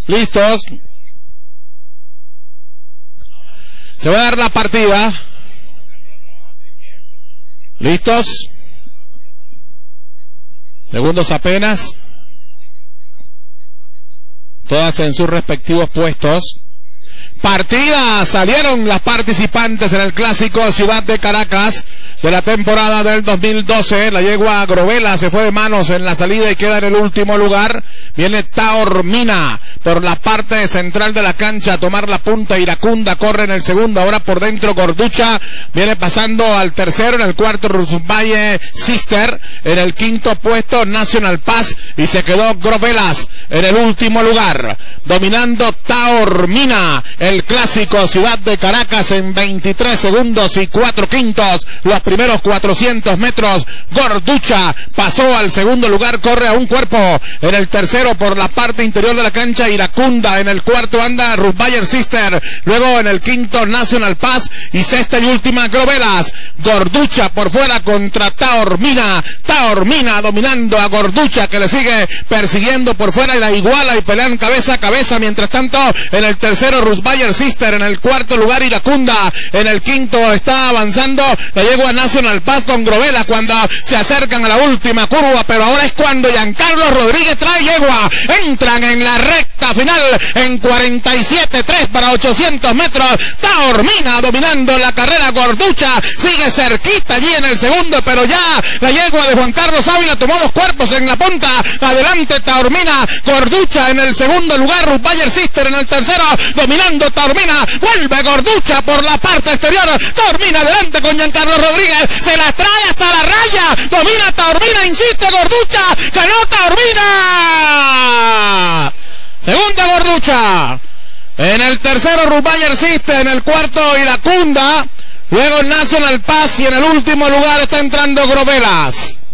Listos. Se va a dar la partida. Listos. Segundos apenas. Todas en sus respectivos puestos. Partida, salieron las participantes en el clásico Ciudad de Caracas de la temporada del 2012. La yegua Grovela se fue de manos en la salida y queda en el último lugar. Viene Taormina por la parte central de la cancha a tomar la punta. Iracunda corre en el segundo, ahora por dentro Gorducha viene pasando al tercero, en el cuarto Rusvalle Sister, en el quinto puesto National Pass y se quedó Grovelas en el último lugar, dominando Taormina el clásico Ciudad de Caracas en 23 segundos y 4 quintos. Los primeros 400 metros, Gorducha pasó al segundo lugar, corre a un cuerpo. En el tercero por la parte interior de la cancha Iracunda, en el cuarto anda Rusvalle Sister, luego en el quinto National Pass y sexta y última Grovelas. Gorducha por fuera contra Taormina, Taormina dominando a Gorducha, que le sigue persiguiendo por fuera y la iguala y pelean cabeza a cabeza. Mientras tanto en el tercero Rusvalle Sister, en el cuarto lugar Iracunda, en el quinto está avanzando la yegua National Pass con Grovela cuando se acercan a la última curva, pero ahora es cuando Giancarlo Rodríguez trae yegua. Entran en la recta final en 47.3 para 800 metros. Taormina dominando la carrera. Gorducha sigue cerquita allí en el segundo, pero ya la yegua de Juan Carlos Ávila tomó dos cuerpos en la punta. Adelante Taormina, Gorducha en el segundo lugar, Rusvalle Sister en el tercero, dominando Taormina. Vuelve Gorducha por la parte exterior. Taormina adelante con Giancarlo Rodríguez, se la trae hasta la raya, domina Taormina, insiste Gorducha, ganó Taormina. Segunda Gorducha, en el tercero Rusvalle Sister, en el cuarto Iracunda, luego National Pass y en el último lugar está entrando Grovelas.